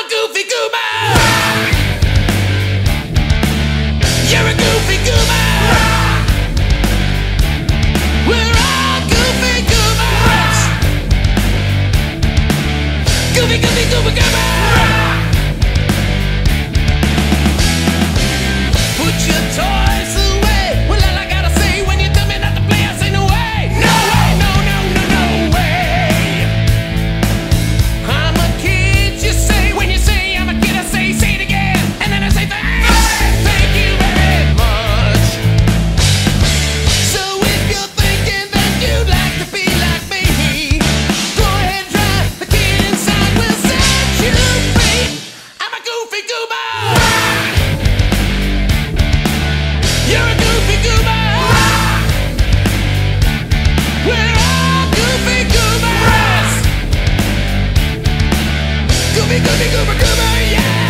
a goofy goober. You're a goofy goober. We're all goofy goobers. Goofy, goofy, goober, goober. Put your toys away. Well, all I gotta say when you tell me not to play, I say no way. No way, no, no, no, no way. I'm a kid, you say. When you say I'm a kid, I say it again. And then I say thank you very much. So if you're thinking that you'd like to be like me, go ahead, try. The kid inside will set you free. I'm a goofy goober. You're a goofy goober. We're all goofy goobers. Goofy, goofy, goober, goober, yeah.